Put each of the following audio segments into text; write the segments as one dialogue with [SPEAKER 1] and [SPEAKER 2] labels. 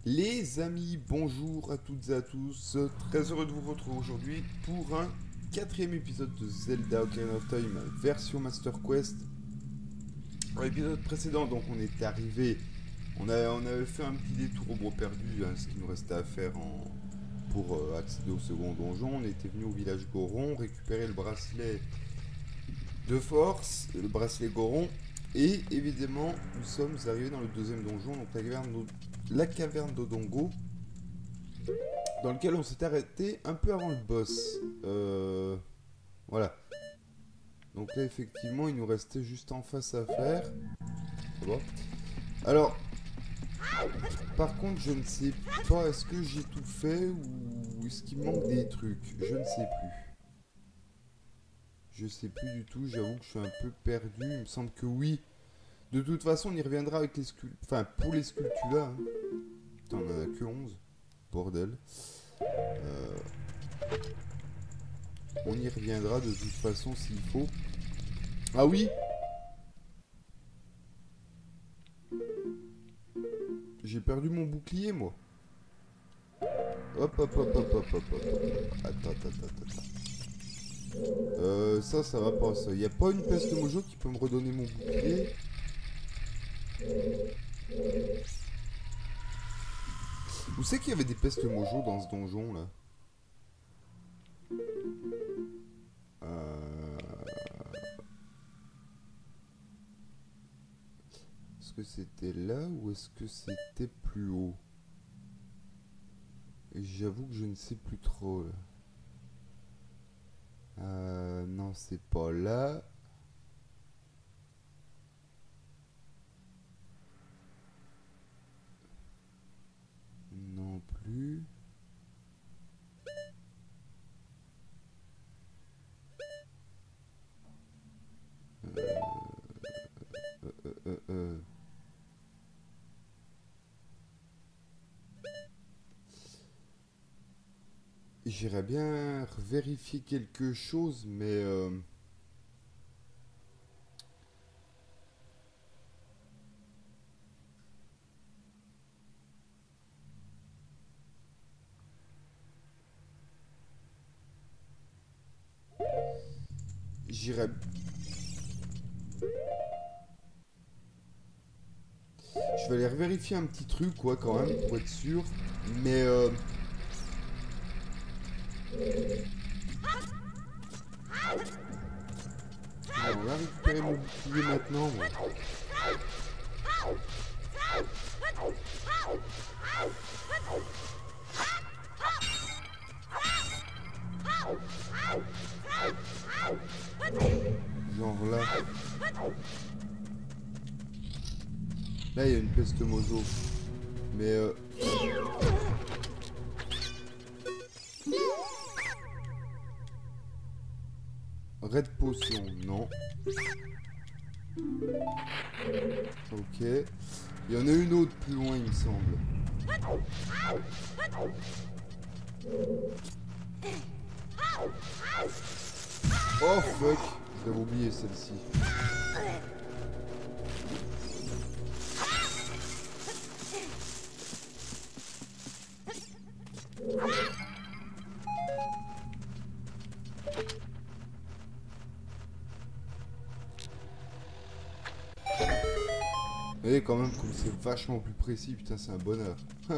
[SPEAKER 1] Les amis, bonjour à toutes et à tous. Très heureux de vous retrouver aujourd'hui pour un quatrième épisode de Zelda Ocarina of Time version Master Quest. Dans l'épisode précédent, donc on est arrivé, on avait fait un petit détour au bras perdu, hein, ce qu'il nous restait à faire pour accéder au second donjon. On était venu au village Goron, récupérer le bracelet de force, le bracelet Goron. Et évidemment, nous sommes arrivés dans le deuxième donjon, donc la caverne d'Odongo, dans lequel on s'est arrêté un peu avant le boss. Voilà. Donc là, effectivement, il nous restait juste en face à faire. Ça va. Alors, par contre, je ne sais pas, est-ce que j'ai tout fait ou est-ce qu'il manque des trucs? Je ne sais plus. Je sais plus du tout, j'avoue que je suis un peu perdu. Il me semble que oui. De toute façon, on y reviendra avec les sculptures. Enfin, pour les sculptures là. Hein. Putain, on en a que 11. Bordel. On y reviendra de toute façon s'il faut. Ah oui! J'ai perdu mon bouclier, moi. Hop, hop, hop, hop, hop, hop, hop. Attends. Ça va pas, ça. Y a pas une peste mojo qui peut me redonner mon bouclier? Vous savez qu'il y avait des pestes mojo dans ce donjon, là? Est-ce que c'était là ou est-ce que c'était plus haut? Et j'avoue que je ne sais plus trop, là. Non, c'est pas là. Non plus. Euh. J'irais bien vérifier quelque chose, mais... J'irais... Je vais aller vérifier un petit truc, quoi, quand même, pour être sûr. Mais... on va récupérer mon bouclier maintenant, moi. Genre là. Là, il y a une peste mojo. Mais... Red potion, non. Ok. Il y en a une autre plus loin, il me semble. Oh fuck, j'avais oublié celle-ci. Et quand même, comme c'est vachement plus précis, putain, c'est un bonheur.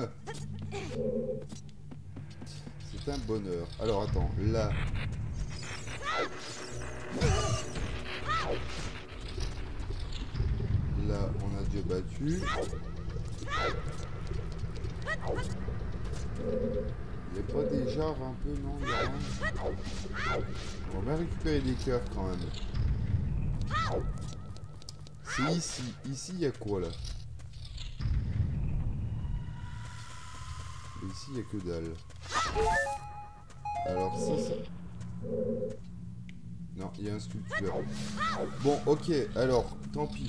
[SPEAKER 1] C'est un bonheur. Alors attends, là. Là, on a déjà battu. Il n'y a pas des jarres un peu, non? Il y a rien. On va bien récupérer des cœurs quand même. C'est ici. Ici, il y a quoi là? Ici, il n'y a que dalle. Alors ça... Non, il y a un sculpteur. Bon, ok, alors, tant pis.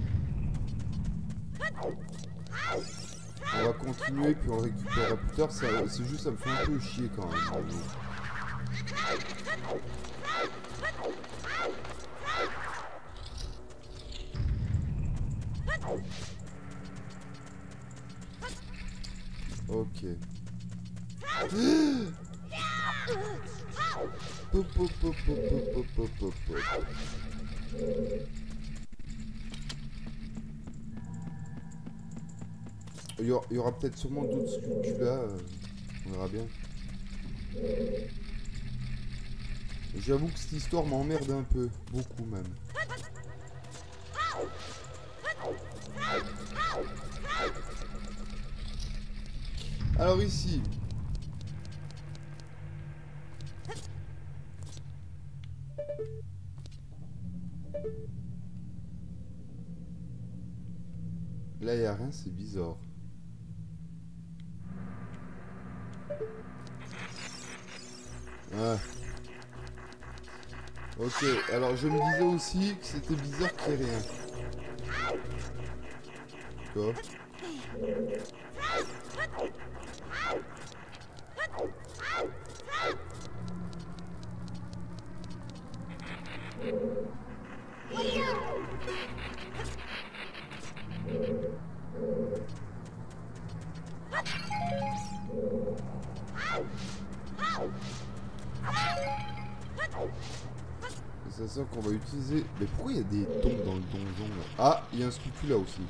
[SPEAKER 1] On va continuer, puis on le récupérera plus tard. C'est juste, ça me fait un peu chier quand même. Ok. Pop, pop, pop, pop, pop, pop, pop, pop. Il y aura peut-être sûrement d'autres sculptures là. On verra bien. J'avoue que cette histoire m'emmerde un peu. Beaucoup même. Alors ici. Là, il n'y a rien, c'est bizarre. Ouais. Ok, alors je me disais aussi que c'était bizarre qu'il n'y ait rien. Quoi ? C'est ça qu'on va utiliser. Mais pourquoi il y a des tombes dans le donjon là? Ah, il y a un sculpture là aussi.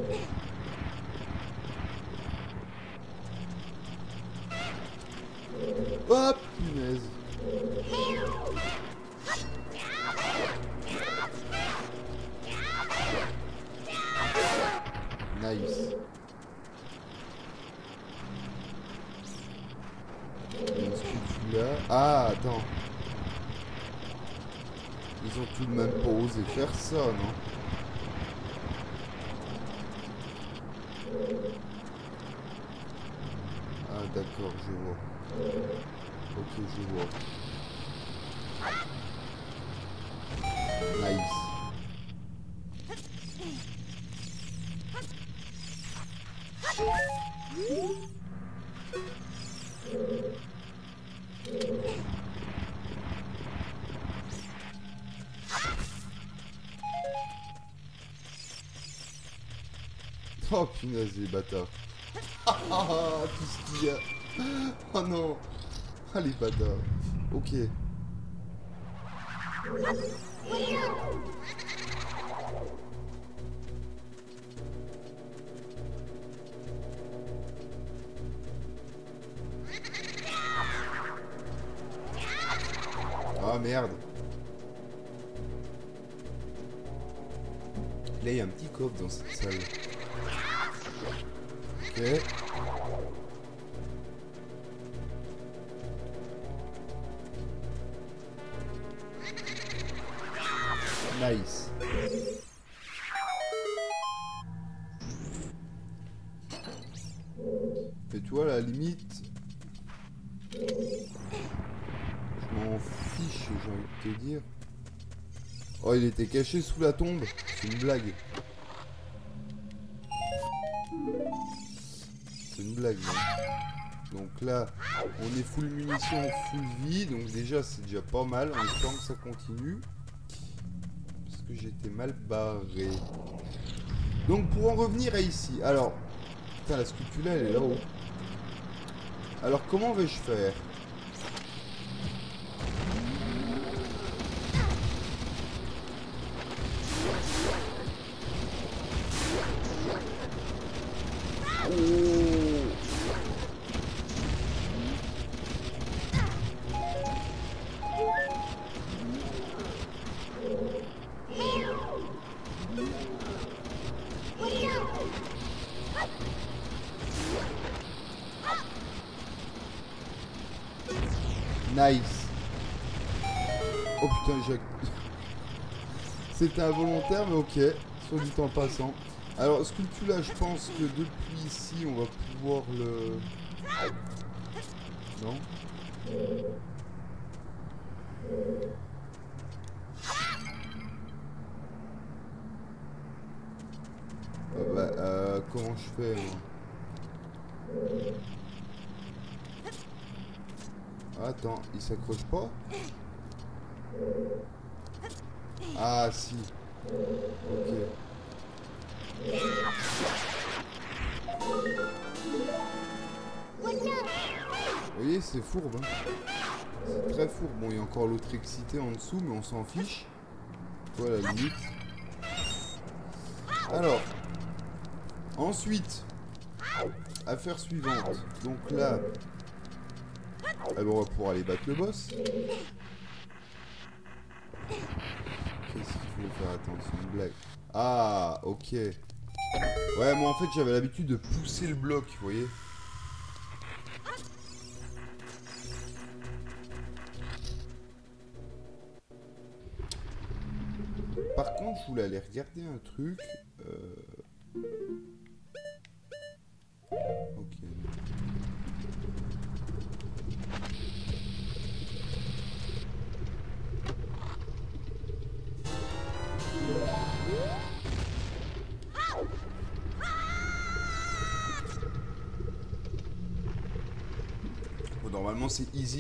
[SPEAKER 1] Hop, punaise. Nice. Il y a un sculpture là. Ah, attends. Ils ont tout de même pas osé faire ça, non? Ah, d'accord, je vois. Ok, je vois. Nice. Oh punaise les bâtards. Ah, tout ce qu'il y a. Oh non. Ah les bâtards. Ok. Ah merde. Là il y a un petit coffre dans cette salle. Ok. Nice. Et tu vois, à la limite, je m'en fiche, j'ai envie de te dire. Oh, il était caché sous la tombe. C'est une blague. C'est une blague, non? Donc là, on est full munitions, full vie. Donc déjà, c'est déjà pas mal. En espérant que ça continue. Parce que j'étais mal barré. Donc pour en revenir à ici. Alors, putain, la sculpture là, elle est là-haut. Alors comment vais-je faire? Nice. Oh putain, j'ai... C'était involontaire, mais ok. Soit dit en passant. Alors, sculpture là, je pense que depuis ici, on va pouvoir le... Non? Comment je fais, moi? Attends, il s'accroche pas? Ah si. Ok. Vous voyez, c'est fourbe. Hein. C'est très fourbe. Bon, il y a encore l'autre excité en dessous, mais on s'en fiche. Voilà, la limite. Alors, ensuite, affaire suivante. Donc là, alors on va pouvoir aller battre le boss. Qu'est-ce qu'il faut faire attention, une blague. Ah, ok. Ouais, moi en fait j'avais l'habitude de pousser le bloc, vous voyez. Par contre, je voulais aller regarder un truc. Ok. Bon, normalement c'est easy.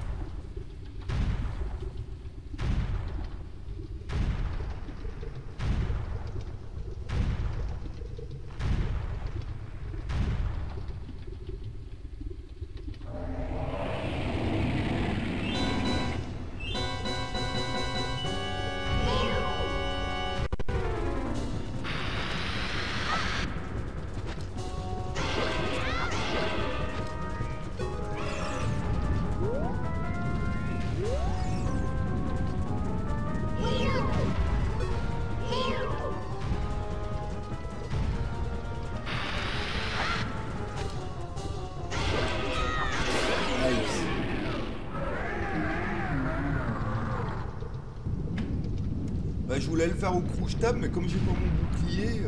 [SPEAKER 1] Bah, je voulais le faire au crouche-table, mais comme j'ai pas mon bouclier,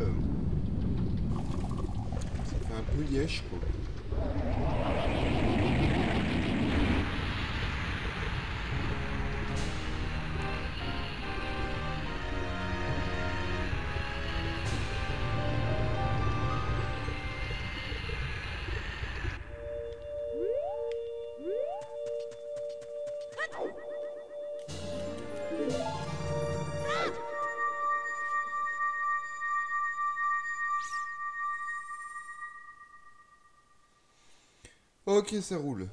[SPEAKER 1] ça fait un peu lièche, quoi. Ok, ça roule.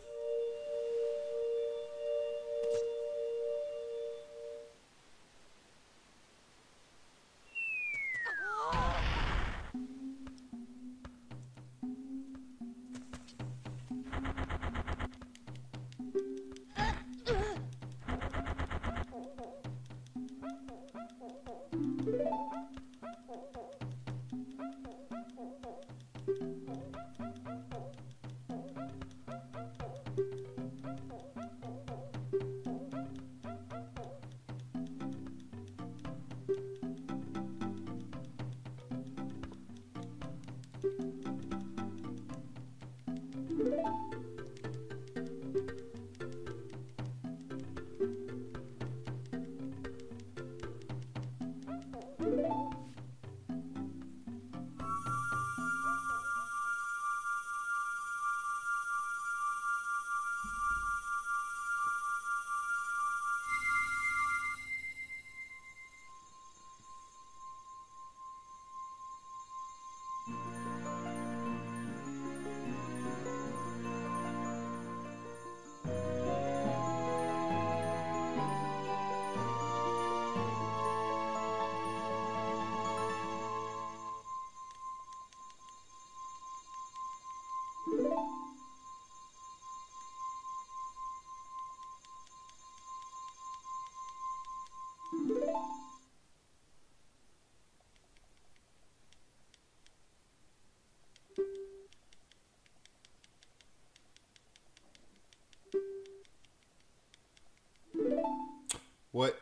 [SPEAKER 1] Ouais.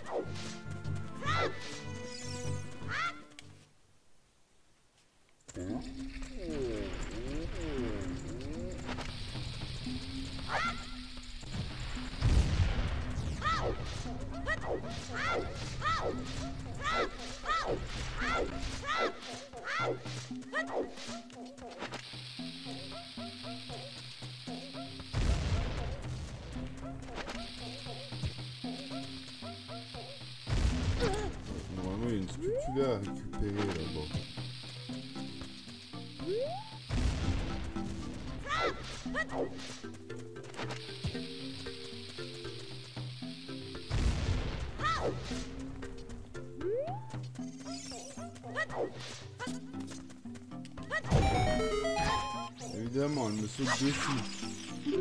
[SPEAKER 1] Normalement, il y a une spatula à récupérer là-bas. Évidemment, elle me saute dessus.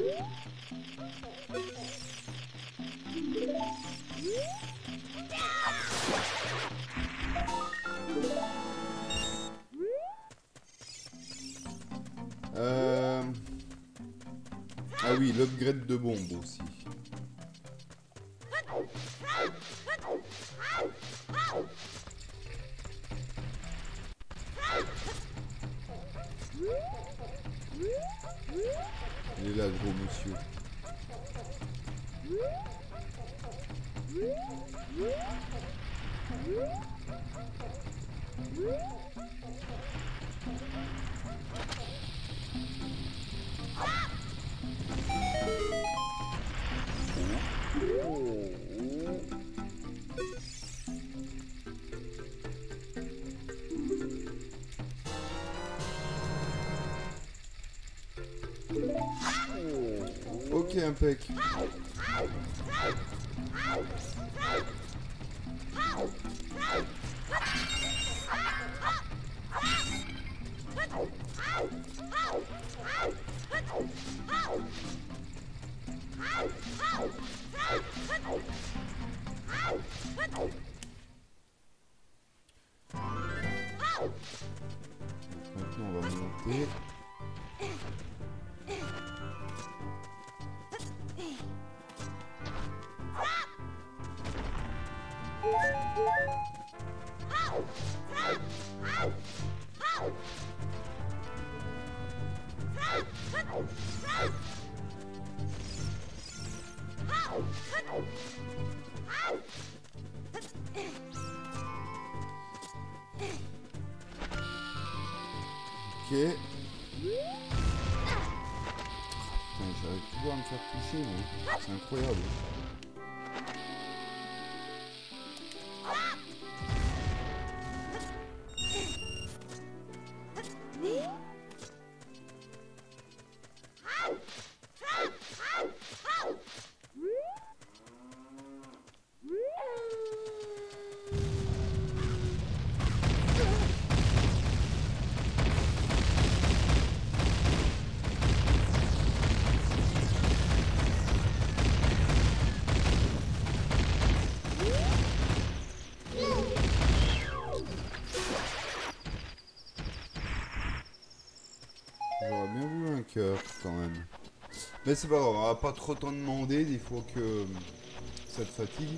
[SPEAKER 1] Ah oui, l'upgrade de bombe aussi. Il est là, gros monsieur. Ok, impec. Maintenant, on va monter. Ok. Putain, j'arrive toujours à me faire pousser, moi. C'est incroyable. J'aurais bien voulu un cœur quand même. Mais c'est pas grave, on va pas trop t'en demander des fois que ça te fatigue.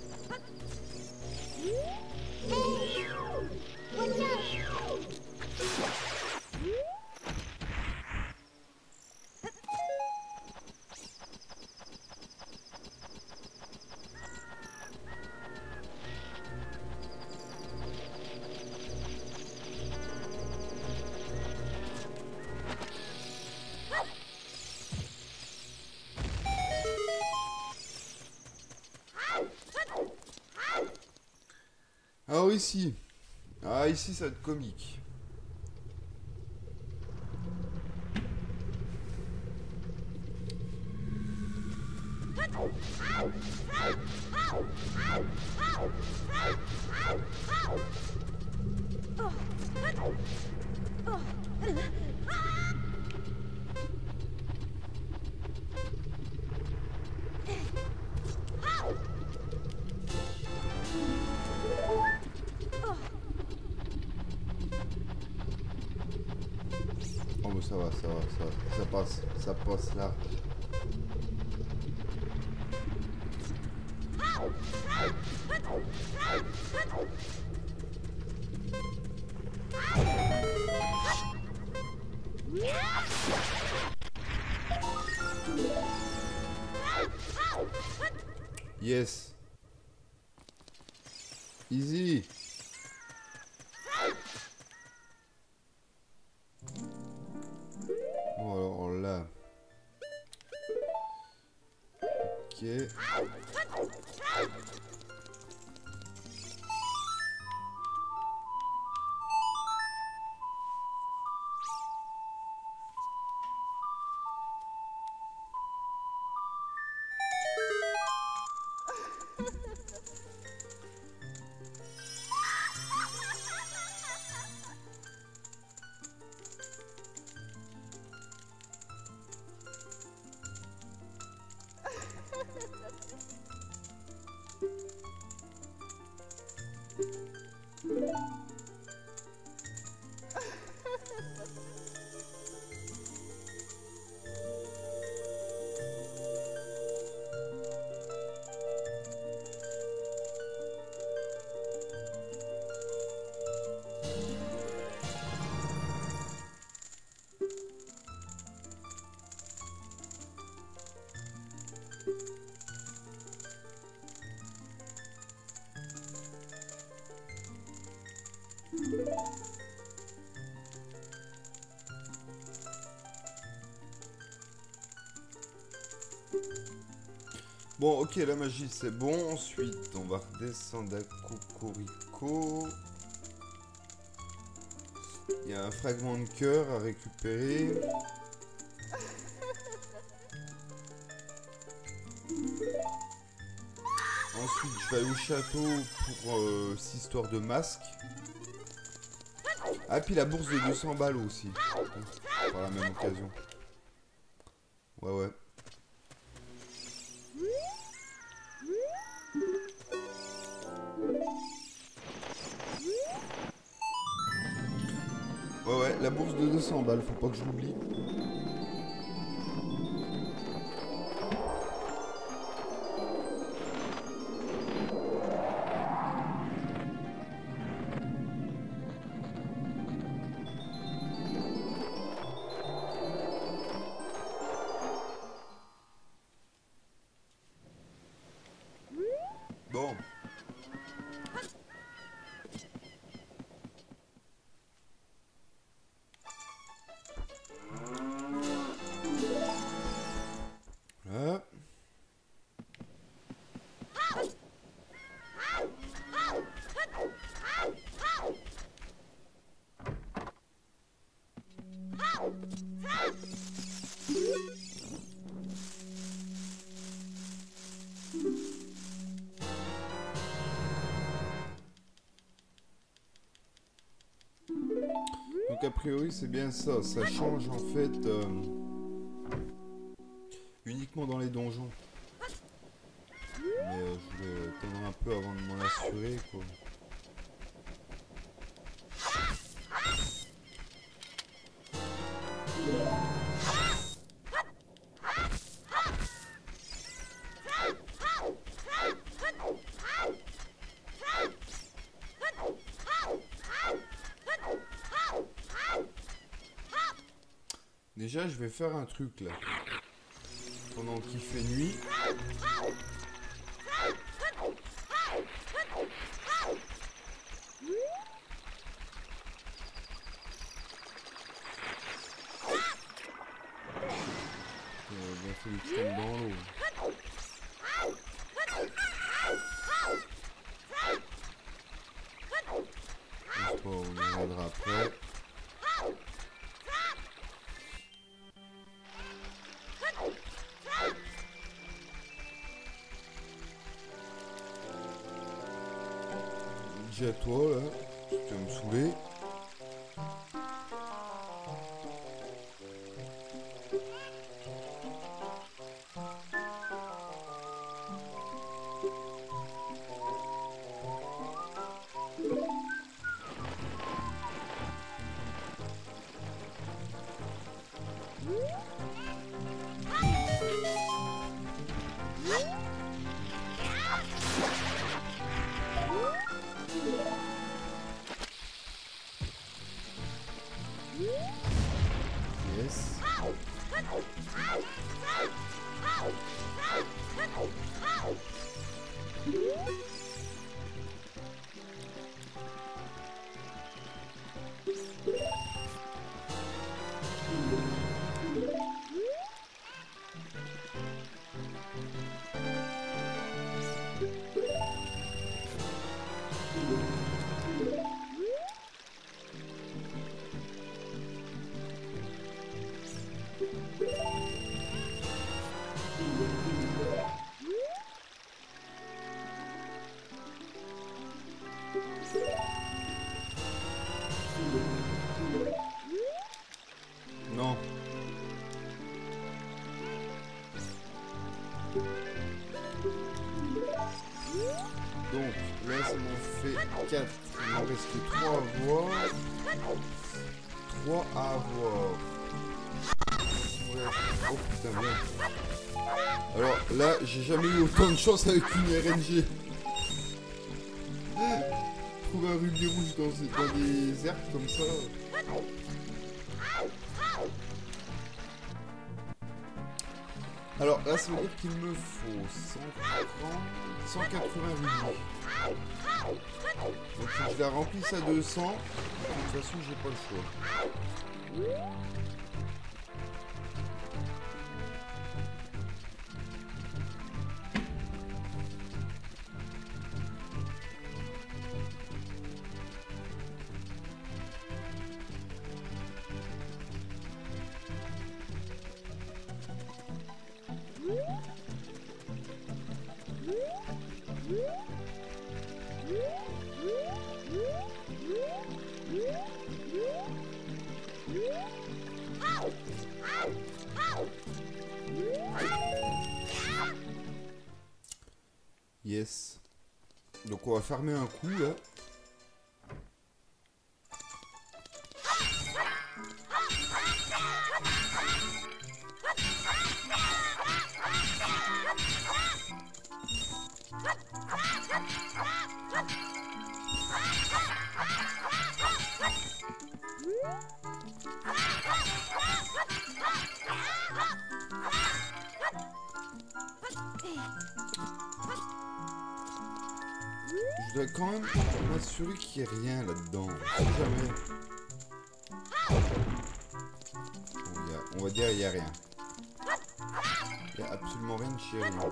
[SPEAKER 1] Alors ici. Ah ici ça va être comique. Oh mais ça va, ça passe là. Yes. Easy. Bon alors là. Ok. Bon, ok, la magie c'est bon. Ensuite, on va redescendre à Cocorico. Il y a un fragment de cœur à récupérer. Ensuite, je vais aller au château pour cette histoire de masque. Ah, puis la bourse de 200 balles aussi. Par la même occasion. Ouais, ouais. Ouais, ouais, la bourse de 200 balles, faut pas que je l'oublie. Bon. Voilà. Donc a priori c'est bien ça, ça change en fait uniquement dans les donjons. Mais je vais attendre un peu avant de m'en assurer quoi. Déjà je vais faire un truc là. Pendant qu'il fait nuit. Il faut que je tombe dans l'eau. Je sais pas, on y reviendra après. Dis à toi là, tu vas me saouler. Donc là ça m'en fait 4. Il m'en reste 3 à voir. 3 à avoir. Ouais. Oh putain merde. Alors là j'ai jamais eu autant de chance avec une RNG. Trouver un rubis rouge dans des herbes comme ça. Alors là ça veut dire qu'il me faut 180 rubis. Donc si je la remplisse à 200, de toute façon j'ai pas le choix. Yes. Donc on va farmer un coup là. Je dois quand même m'assurer qu'il n'y ait rien là-dedans. Si jamais. Bon, on va dire qu'il n'y a rien. Il n'y a absolument rien de chez rien.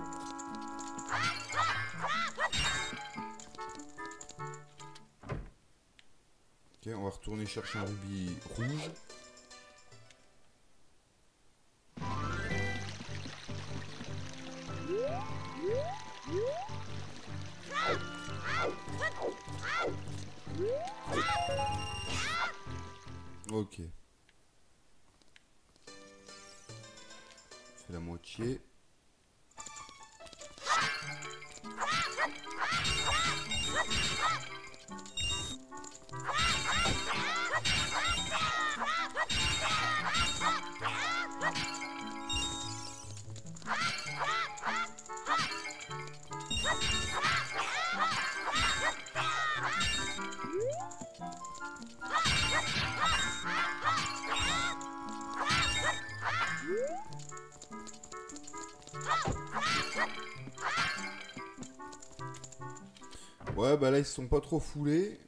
[SPEAKER 1] Ok, on va retourner chercher un rubis rouge. Ok. C'est la moitié. Ouais, bah là, ils se sont pas trop foulés.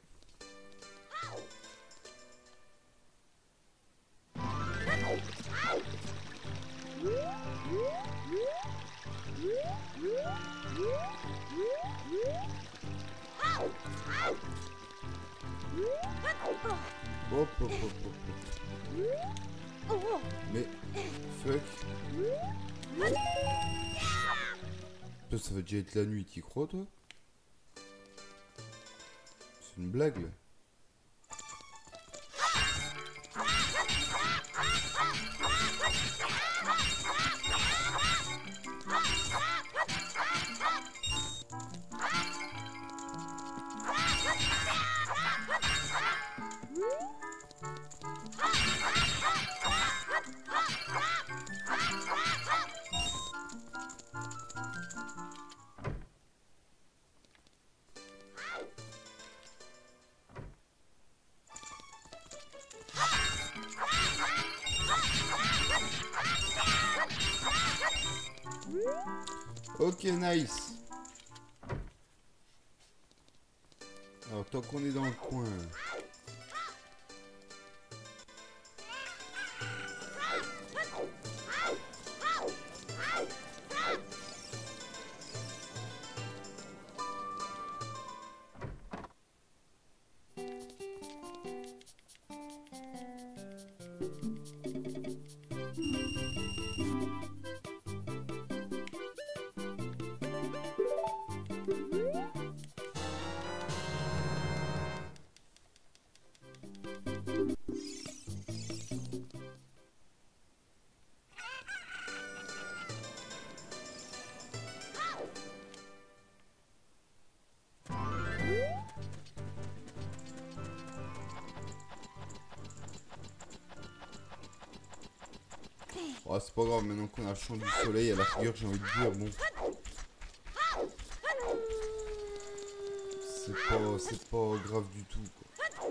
[SPEAKER 1] Hop, hop, hop, hop, hop. Mais, fuck. Ça va déjà être la nuit, t'y crois, toi? C'est une blague, là. Ok, nice. Alors, tant qu'on est dans le coin... Oh, c'est pas grave, maintenant qu'on a le champ du soleil, à la rigueur, j'ai envie de dire, bon. C'est pas grave du tout, quoi.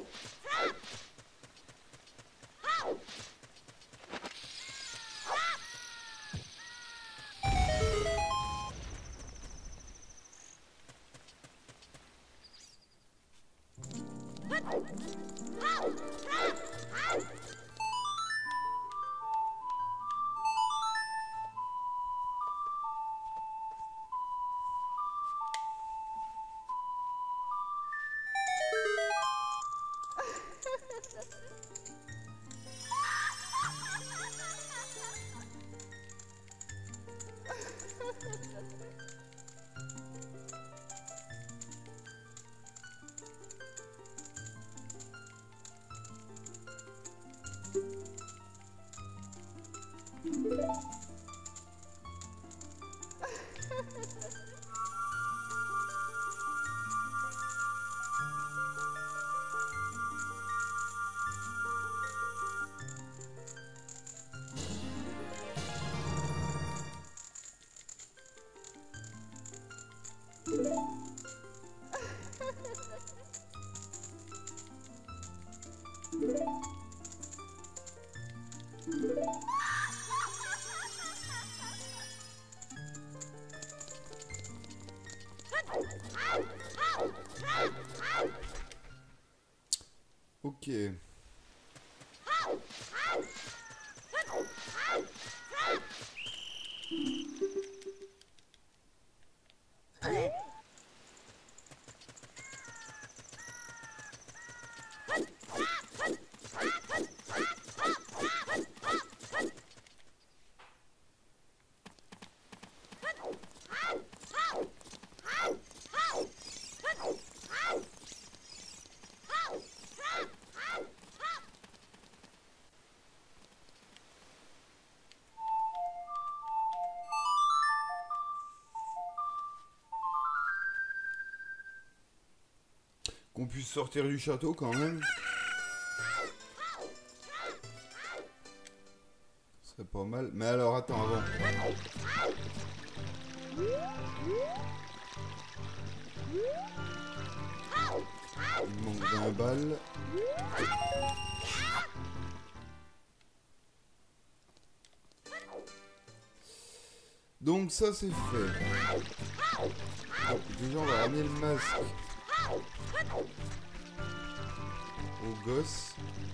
[SPEAKER 1] Ok. Qu'on puisse sortir du château quand même. Ce serait pas mal. Mais alors, attends, avant. Il manque d'un balle. Donc ça c'est fait. Donc, déjà on va ramener le masque au gosse.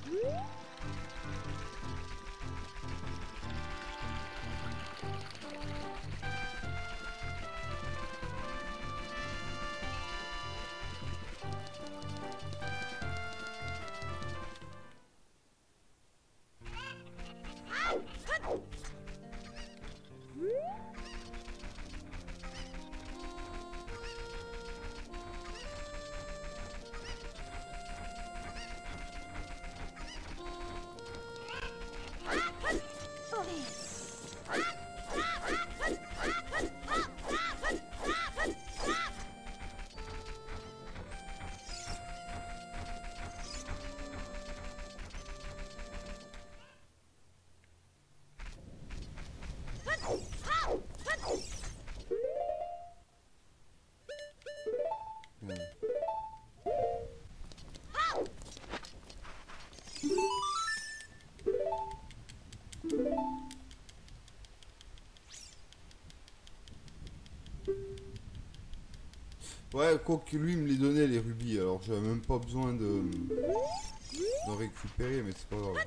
[SPEAKER 1] Ouais, quoi que lui me les donnait les rubis, alors j'avais même pas besoin d'en récupérer, mais c'est pas grave.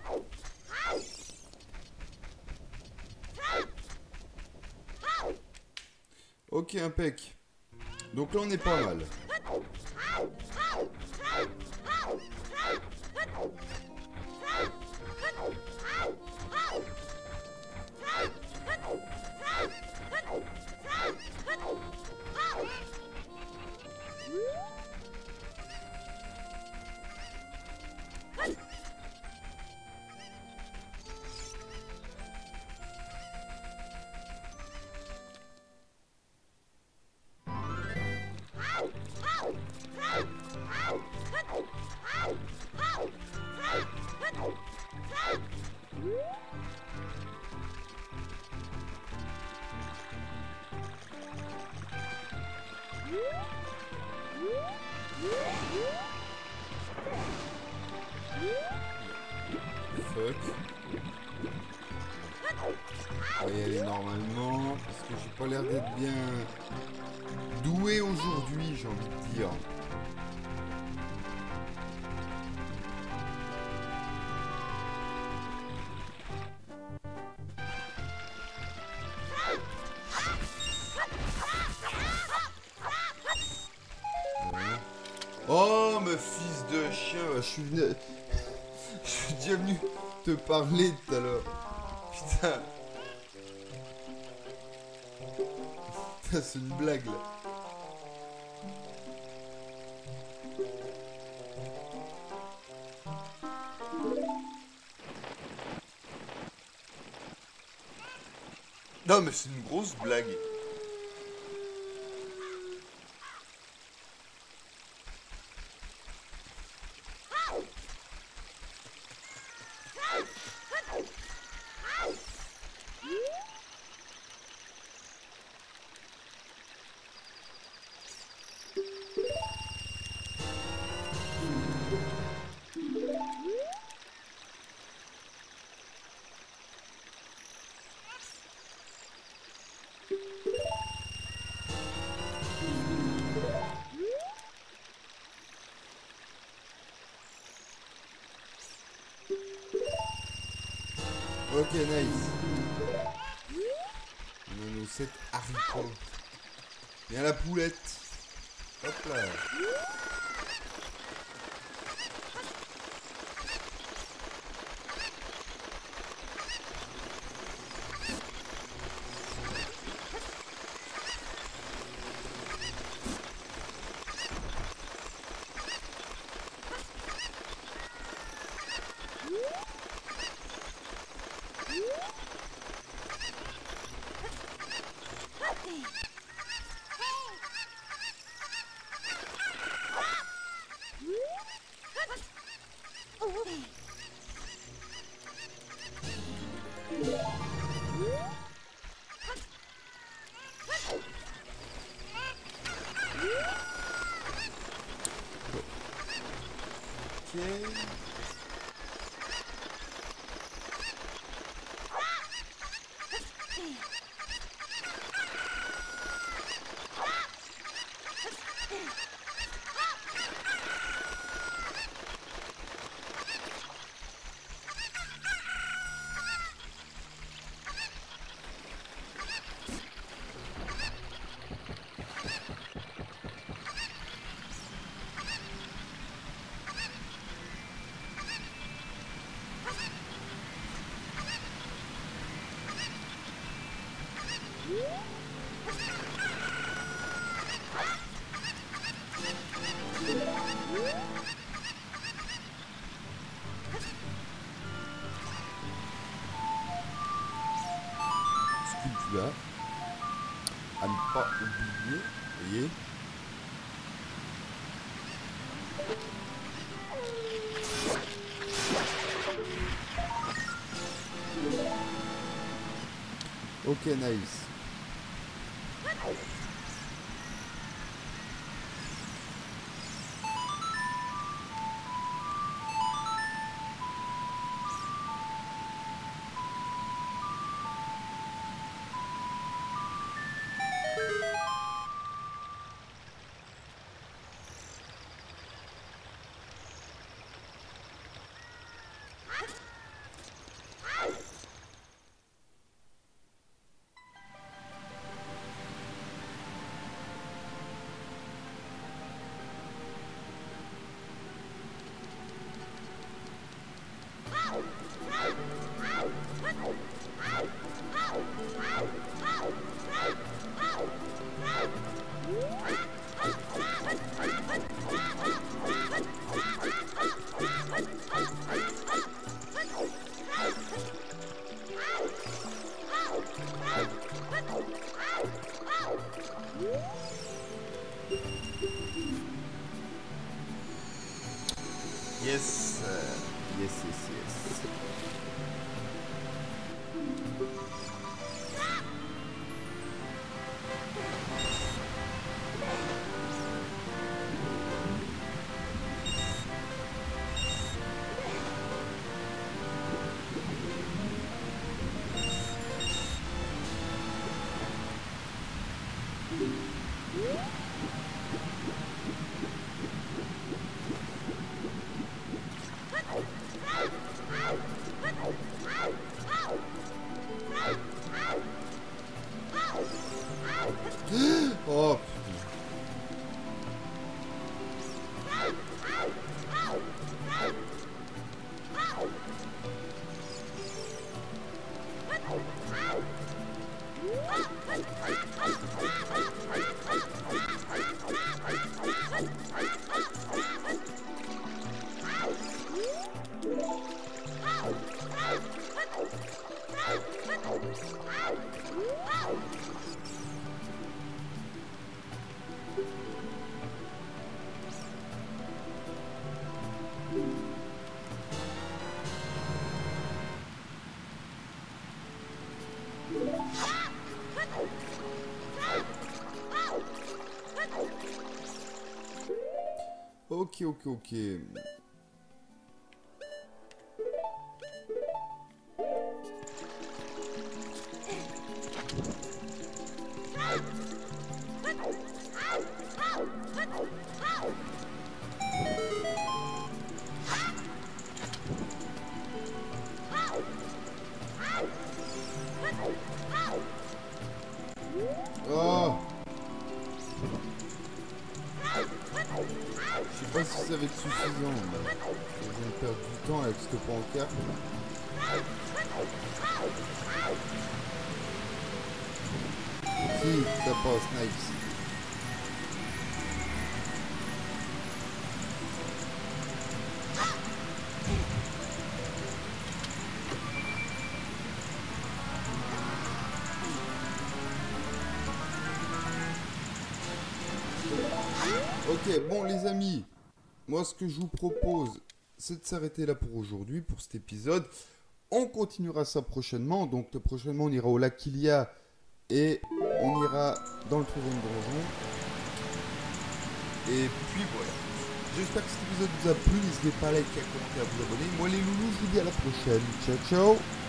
[SPEAKER 1] Ok, impec. Donc là on est pas mal. Fuck. On va y aller normalement, parce que j'ai pas l'air d'être bien doué aujourd'hui, j'ai envie de dire. Oh, me fils de chien, je suis venu... Je suis déjà venu te parler tout à l'heure. Putain. Putain, c'est une blague là. Non mais c'est une grosse blague. Ok, nice. On a nos 7 haricots. Viens la poulette. Hop là. Là, à ne pas oublier, vous voyez. Ok, nice. Yes, yes, yes, yes. Oh putain. Ok. Oh! Je sais pas si ça va être suffisant, mais je viens de perdre du temps avec cette pancarte. Si, ça passe, nice. Ok, bon les amis, moi ce que je vous propose, c'est de s'arrêter là pour aujourd'hui, pour cet épisode. On continuera ça prochainement, donc prochainement on ira au lac Kilia et on ira dans le troisième donjon. Et puis voilà, j'espère que cet épisode vous a plu, n'hésitez pas à liker, à commenter, à vous abonner. Moi les loulous, je vous dis à la prochaine, ciao ciao.